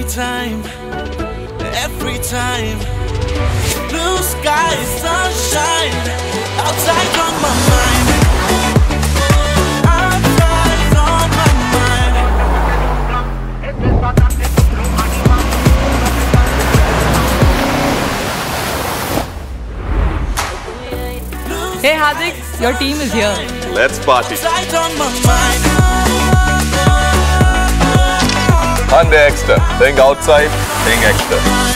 time, every time. Blue skies, sunshine, outside on my mind. Outside on my mind. Hey Hardik, your team is here. Let's party. Outside on my mind. Hyundai EXTER. Think outside, think extra.